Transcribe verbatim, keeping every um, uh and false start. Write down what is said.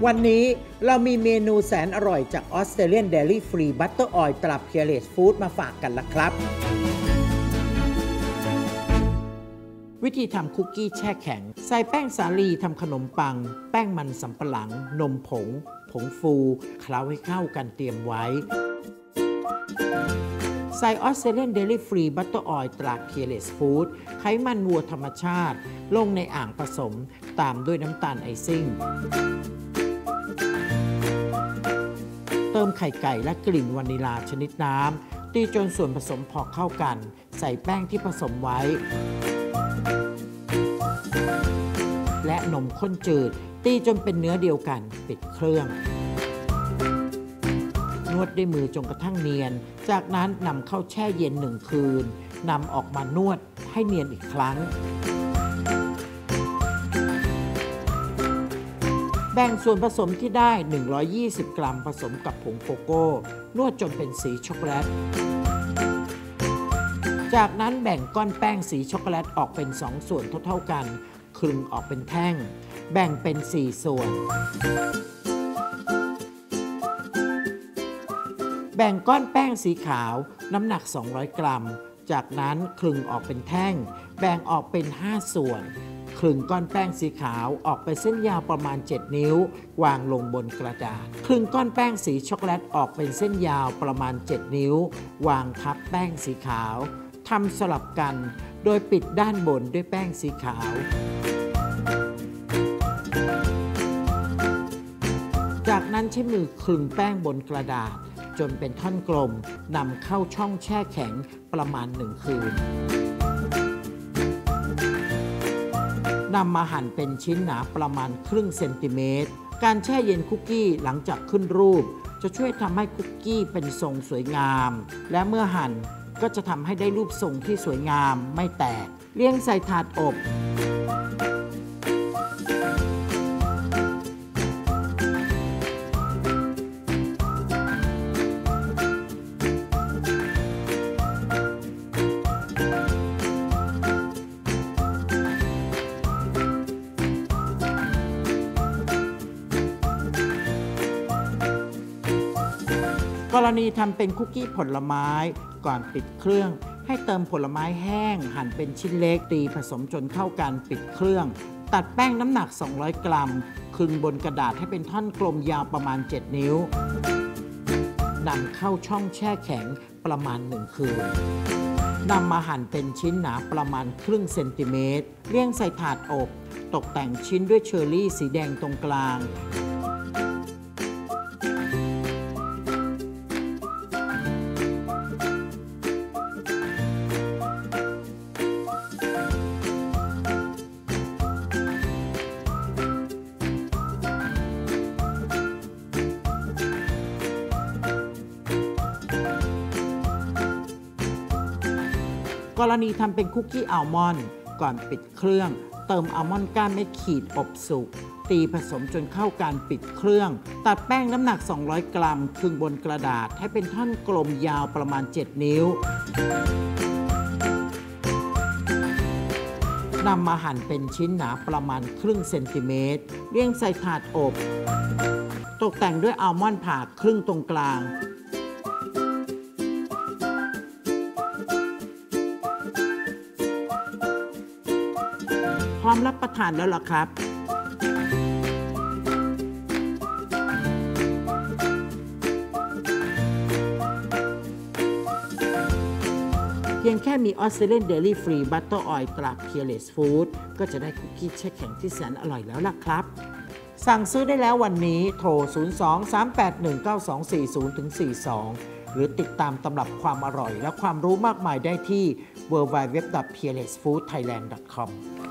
วันนี้เรามีเมนูแสนอร่อยจาก Australian Dairy Free Butter Oil ตรา Peerless Food มาฝากกันละครับวิธีทำคุกกี้แช่แข็งใส่แป้งสาลีทำขนมปังแป้งมันสำปะหลังนมผงผงฟูเคล้าให้เข้ากันเตรียมไว้ใส่ Australian Dairy Free Butter Oil ตรา Peerless Food ไขมันวัวธรรมชาติลงในอ่างผสมตามด้วยน้ำตาลไอซิ่งเติมไข่ไก่และกลิ่นวานิลาชนิดน้ำตีจนส่วนผสมพอเข้ากันใส่แป้งที่ผสมไว้และนมข้นจืดตีจนเป็นเนื้อเดียวกันปิดเครื่องนวดด้วยมือจนกระทั่งเนียนจากนั้นนำเข้าแช่เย็นหนึ่งคืนนำออกมานวดให้เนียนอีกครั้งแบ่งส่วนผสมที่ได้หนึ่งร้อยยี่สิบกรัมผสมกับผงโกโก้นวดจนเป็นสีช็อกโกแลตจากนั้นแบ่งก้อนแป้งสีช็อกโกแลตออกเป็นสองส่วนเท่าๆกันคลึงออกเป็นแท่งแบ่งเป็นสี่ส่วนแบ่งก้อนแป้งสีขาวน้ำหนักสองร้อยกรัมจากนั้นคลึงออกเป็นแท่งแบ่งออกเป็นห้าส่วนคลึงก้อนแป้งสีขาวออกไปเส้นยาวประมาณเจ็ดนิ้ววางลงบนกระดาษคลึงก้อนแป้งสีช็อกโกแลตออกเป็นเส้นยาวประมาณเจ็ดนิ้ววางทับแป้งสีขาวทำสลับกันโดยปิดด้านบนด้วยแป้งสีขาวจากนั้นใช้มือคลึงแป้งบนกระดาษจนเป็นท่อนกลมนำเข้าช่องแช่แข็งประมาณหนึ่งคืนนำมาหั่นเป็นชิ้นหนาประมาณครึ่งเซนติเมตรการแช่เย็นคุกกี้หลังจากขึ้นรูปจะช่วยทำให้คุกกี้เป็นทรงสวยงามและเมื่อหั่นก็จะทำให้ได้รูปทรงที่สวยงามไม่แตกเรียงใส่ถาดอบกรณีทำเป็นคุกกี้ผลไม้ก่อนปิดเครื่องให้เติมผลไม้แห้งหั่นเป็นชิ้นเล็กตีผสมจนเข้ากันปิดเครื่องตัดแป้งน้ำหนักสองร้อยกรัมคลึงบนกระดาษให้เป็นท่อนกลมยาวประมาณเจ็ดนิ้วนำเข้าช่องแช่แข็งประมาณหนึ่งคืนนำมาหั่นเป็นชิ้นหนาประมาณครึ่งเซนติเมตรเรียงใส่ถาดอบตกแต่งชิ้นด้วยเชอร์รี่สีแดงตรงกลางกรณีทำเป็นคุกกี้อัลมอนด์ก่อนปิดเครื่องเติมอัลมอนด์ก้านเม็ดขีดอบสุกตีผสมจนเข้ากันปิดเครื่องตัดแป้งน้ำหนักสองร้อยกรัมคลึงบนกระดาษให้เป็นท่อนกลมยาวประมาณเจ็ดนิ้วนำมาหั่นเป็นชิ้นหนาประมาณครึ่งเซนติเมตรเรียงใส่ถาดอบตกแต่งด้วยอัลมอนด์ผ่าครึ่งตรงกลางพร้อมรับประทานแล้วล่ะครับเพียงแค่มี Australian Dairy Free Butter Oil ตรา Peerless Food ก็จะได้คุกกี้แช่แข็งที่แสนอร่อยแล้วล่ะครับสั่งซื้อได้แล้ววันนี้โทรศูนย์ สอง สาม แปด หนึ่ง เก้า สอง สี่ ศูนย์ สี่ สองหรือติดตามตำรับความอร่อยและความรู้มากมายได้ที่ ดับเบิลยู ดับเบิลยู ดับเบิลยู ดอท พี อี แอล เอส ฟู้ด ไทยแลนด์ ดอท คอม